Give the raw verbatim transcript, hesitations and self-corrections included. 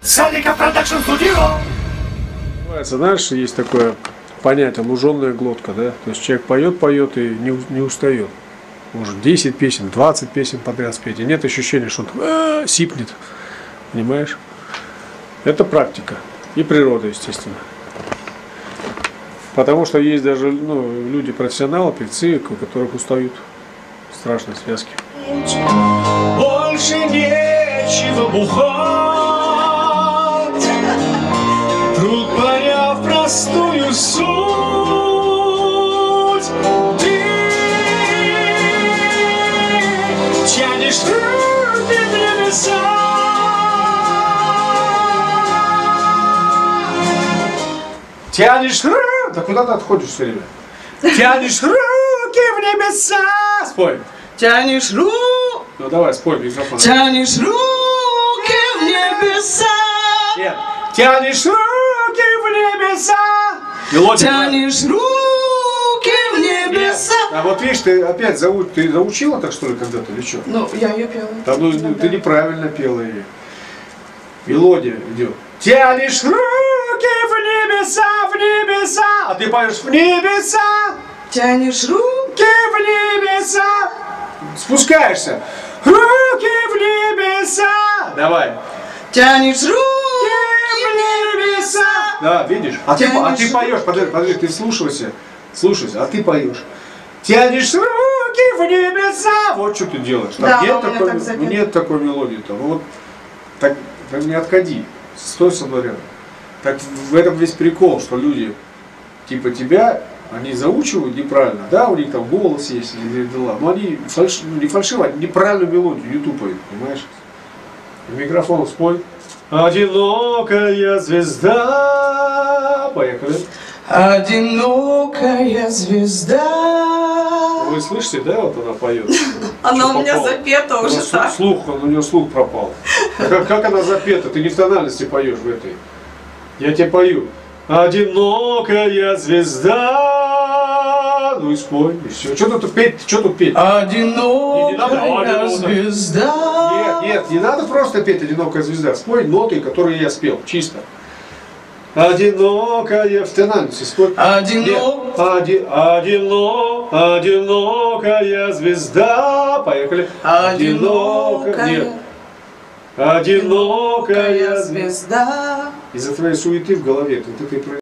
Салика Продакшн Студио. Знаешь, есть такое понятие луженая глотка, да? То есть человек поет, поет и не, не устает. Может десять песен, двадцать песен подряд спеть. И нет ощущения, что он а, сипнет. Понимаешь? Это практика. И природа, естественно. Потому что есть даже ну, люди профессионалы, певцы, у которых устают страшные связки. Больше нечего бухать. Вдруг поняв простую суть, ты тянешь руки в небеса. Тянешь руки. Да куда ты отходишь все время? Тянешь руки в небеса. Спой. Тянешь руки. Ну давай, спой, микрофон. Тянешь руки в небеса. Нет. Тянешь руки в небеса. Мелодия. Тянешь руки в небеса. А вот видишь, ты опять зау... ты заучила так что ли когда-то или что? Ну, я ее пела. Да, ну, ну ты неправильно пела ее. Мелодия идет. Тянешь руки в небеса, в небеса. А ты поешь в небеса. Тянешь руки в небеса. Спускаешься. Руки в небеса. Давай. Тянешь руки в небеса. Да, видишь? А ты, а ты поешь, подожди, подожди, ты слушайся. Слушайся, а ты поешь. Тянешь руки в небеса. Вот что ты делаешь. Да, нет, такой, так ну, нет такой мелодии-то. Ну, вот так, так не отходи. Стой со мной рядом. Так в этом весь прикол, что люди типа тебя, они заучивают неправильно, да, у них там голос есть или дела, но они фальш, ну, не фальшиво, они неправильную мелодию не тупают, понимаешь? В микрофон спой. Одинокая звезда. Поехали. Одинокая звезда. Вы слышите, да, вот она поет? Она Что у меня попало? запета уже Она так. Слух, он, у нее слух пропал. Как, как она запета? Ты не в тональности поешь в этой. Я тебе пою. Одинокая звезда. Ну и спой, и все. Что тут петь? Что тут петь? Одинокая звезда. Нет, нет, не надо просто петь «Одинокая звезда». Спой ноты, которые я спел, чисто. Одинокая в тональности спой. Одинок... Оди, одино, одинокая звезда. Поехали. Одинокая. Нет. Одинокая звезда. Из-за твоей суеты в голове. Вот это и